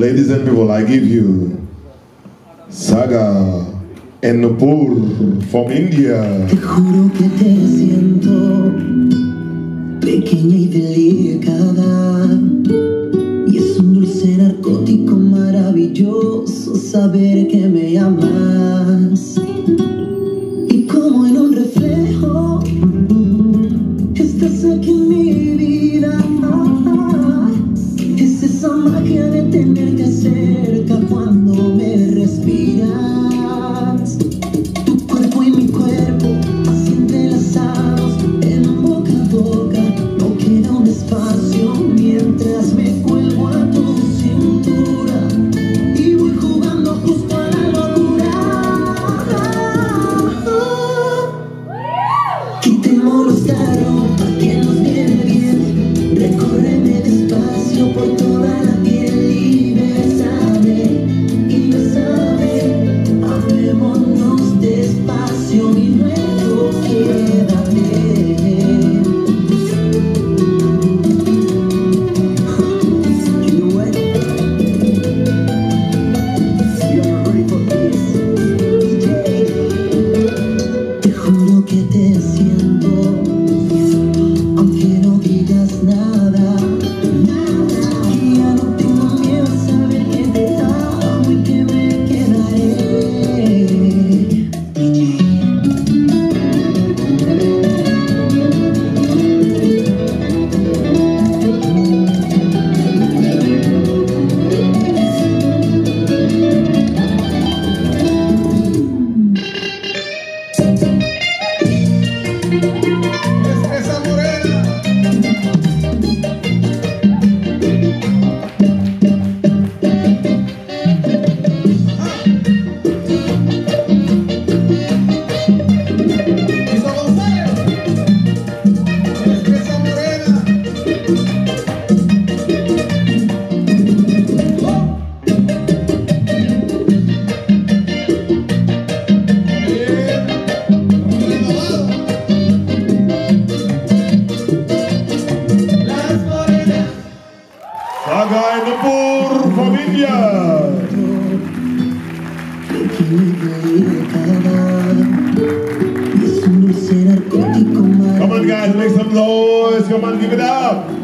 ladies and people, I give you Sagar and Nupur from India. Te juro que te siento pequeña y delicada, y es un dulce narcótico maravilloso saber que me amas. Y como en un reflejo estás aquí en mi vida. Es esa magia de tenerte cerca cuando me respiras. Tu cuerpo y mi cuerpo así entrelazados en boca a boca. No queda un espacio mientras me cuelgo a tu cintura y voy jugando justo a la locura. Quitémonos la ropa que nos viene bien. Recórreme despacio por toda la piel y bésame, amémonos despacio y luego quédate. You know what? You're ready for this. Te juro que te siento, aunque no digas nada. Y ya no tengo miedo a saber que te amo y que me quedaré. Esa morena. Hizo González. Esa morena. Las morenas. Sagar and Nupur from India. Pequeña y delicada, y es un dulce narcótico Come on guys, make some noise. Come on, give it up.